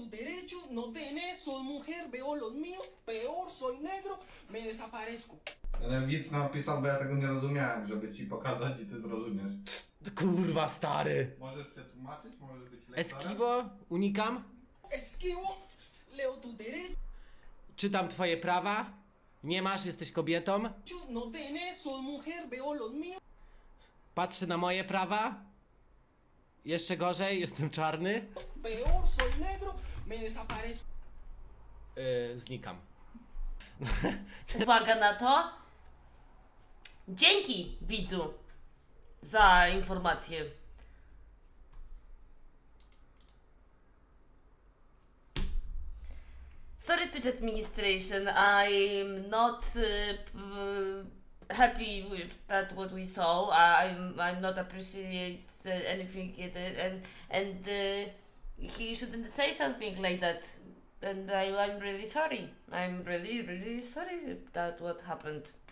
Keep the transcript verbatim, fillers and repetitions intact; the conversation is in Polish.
tus derechos, no tenés, sos mujer, veo los míos, peor, soy negro, me desaparezco. Ale widz napisał, bo ja tego nie rozumiałem, żeby ci pokazać i ty zrozumiesz. Kurwa, stary. Możesz przetłumaczyć? Możesz być lektorem? Eskiwo, unikam. Esquivo, leo tus derechos, Czytam twoje prawa. Nie masz, jesteś kobietą. no tenés, sos mujer, veo los míos. Patrzę na moje prawa. Jeszcze gorzej, jestem czarny. Peor, soy negro, me desaparezco. Yy, znikam. Uwaga na to. Dzięki, widzu, za informację. Sorry to the administration, I'm not uh, happy with that what we saw. I'm I'm not appreciate uh, anything it, and and uh, he shouldn't say something like that. And I, I'm really sorry. I'm really really sorry that what happened.